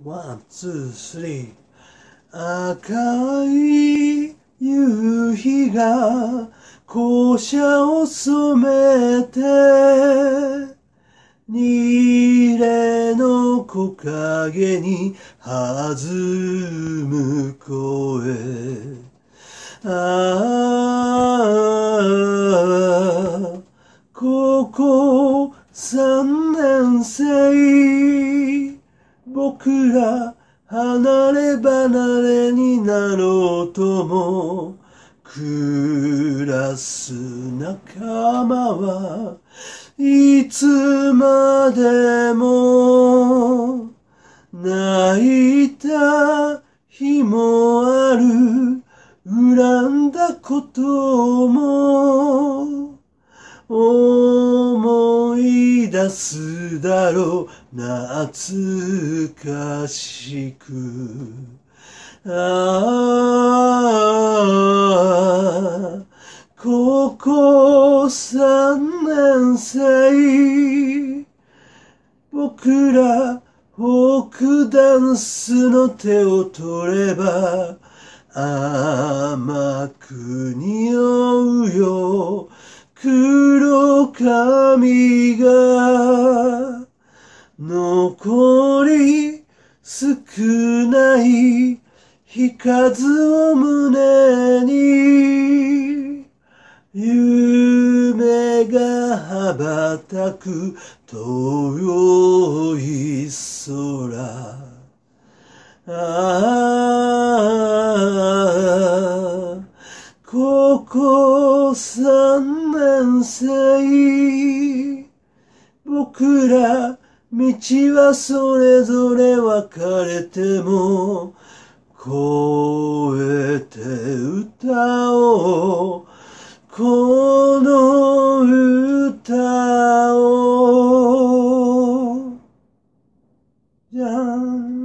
ワン、ツー、スリー。赤い夕日が校舎を染めて、二礼の木陰に弾む声。高校三年生、僕ら離れ離れになろうとも、クラス仲間はいつまでも泣いた日もある、恨んだことも思い出すだろう、懐かしく。高校三年生、僕らフォークダンスの手を取れば甘く匂うよ、黒髪が残り少ない日数を胸に、夢が羽ばたく遠い空。高校三年生、僕ら道はそれぞれ分かれても、越えて歌おう、この歌を。じゃん。